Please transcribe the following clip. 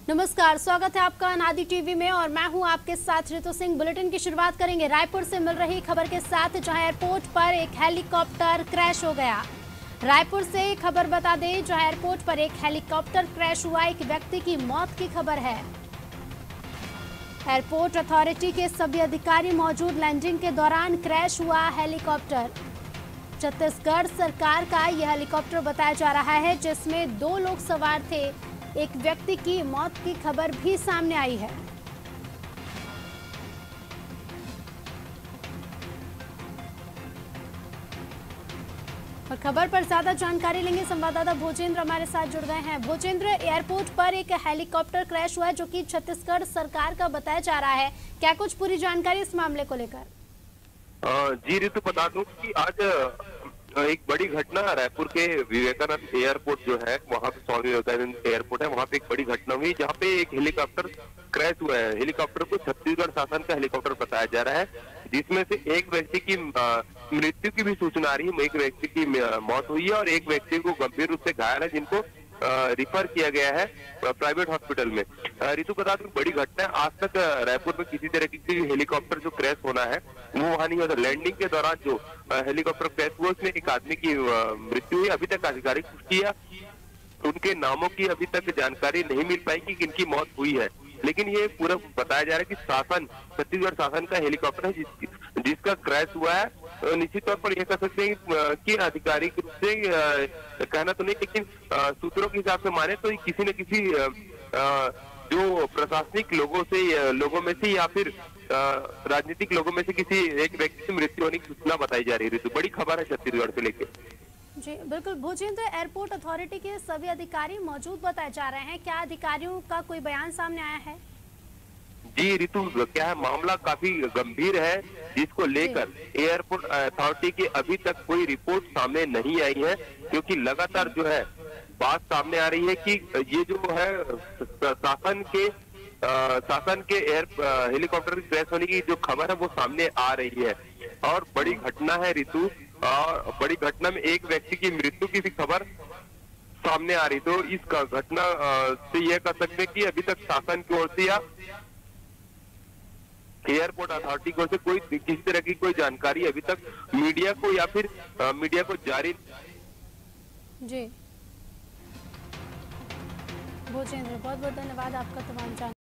नमस्कार, स्वागत है आपका अनादि टीवी में और मैं हूं आपके साथ ऋतु सिंह। बुलेटिन की शुरुआत करेंगे रायपुर से मिल रही खबर के साथ, जहां एयरपोर्ट पर एक हेलीकॉप्टर क्रैश हो गया। रायपुर से खबर बता दें, जहां एयरपोर्ट पर एक हेलीकॉप्टर क्रैश हुआ, एक व्यक्ति की मौत की खबर है। एयरपोर्ट अथॉरिटी के सभी अधिकारी मौजूद। लैंडिंग के दौरान क्रैश हुआ हेलीकॉप्टर। छत्तीसगढ़ सरकार का यह हेलीकॉप्टर बताया जा रहा है, जिसमें 2 लोग सवार थे। एक व्यक्ति की मौत की खबर भी सामने आई है। और खबर पर ज्यादा जानकारी लेंगे, संवाददाता भोजेंद्र हमारे साथ जुड़ गए हैं। भोजेंद्र, एयरपोर्ट पर एक हेलीकॉप्टर क्रैश हुआ है, जो कि छत्तीसगढ़ सरकार का बताया जा रहा है। क्या कुछ पूरी जानकारी इस मामले को लेकर? जी ऋतु, बता दूं कि आज एक बड़ी घटना रायपुर के विवेकानंद एयरपोर्ट जो है, वहाँ पे स्वामी विवेकानंद एयरपोर्ट है, वहाँ पे एक बड़ी घटना हुई जहाँ पे एक हेलीकॉप्टर क्रैश हुआ है। हेलीकॉप्टर को छत्तीसगढ़ शासन का हेलीकॉप्टर बताया जा रहा है, जिसमें से एक व्यक्ति की मृत्यु की भी सूचना आ रही है। एक व्यक्ति की मौत हुई है और एक व्यक्ति को गंभीर रूप से घायल है, जिनको रिफर किया गया है प्राइवेट हॉस्पिटल में। ऋतु, बता दूं बड़ी घटना है। आज तक रायपुर में किसी तरह की हेलीकॉप्टर जो क्रैश होना है वो वहां नहीं हुआ। लैंडिंग के दौरान जो हेलीकॉप्टर क्रैश हुआ, उसमें एक आदमी की मृत्यु हुई। अभी तक आधिकारिक पुष्टि या उनके नामों की अभी तक जानकारी नहीं मिल पाई कि किनकी मौत हुई है, लेकिन ये पूरा बताया जा रहा है कि छत्तीसगढ़ शासन का हेलीकॉप्टर है जिसका क्रैश हुआ है। निश्चित तौर पर यह कह सकते हैं कि आधिकारिक रूप से कहना तो नहीं, लेकिन सूत्रों के हिसाब से माने तो किसी न किसी जो प्रशासनिक लोगों में से या फिर राजनीतिक लोगों में से किसी एक व्यक्ति की मृत्यु होने की सूचना बताई जा रही है। ऋतु, बड़ी खबर है छत्तीसगढ़ से लेके। जी बिल्कुल भोजेंद्र, एयरपोर्ट अथॉरिटी के सभी अधिकारी मौजूद बताए जा रहे हैं। क्या अधिकारियों का कोई बयान सामने आया है? जी ऋतु, क्या है, मामला काफी गंभीर है, जिसको लेकर एयरपोर्ट अथॉरिटी की अभी तक कोई रिपोर्ट सामने नहीं आई है, क्योंकि लगातार जो है बात सामने आ रही है कि ये जो है शासन के हेलीकॉप्टर की क्रैश होने की जो खबर है वो सामने आ रही है और बड़ी घटना है ऋतु। और बड़ी घटना में एक व्यक्ति की मृत्यु की भी खबर सामने आ रही। तो इस घटना से यह कह सकते हैं कि अभी तक शासन की ओर से या एयरपोर्ट अथॉरिटी की ओर से कोई किसी तरह की कोई जानकारी अभी तक मीडिया को या फिर मीडिया को जारी। जी भोजेंद्र, बहुत बहुत धन्यवाद आपका तमाम जानकारी।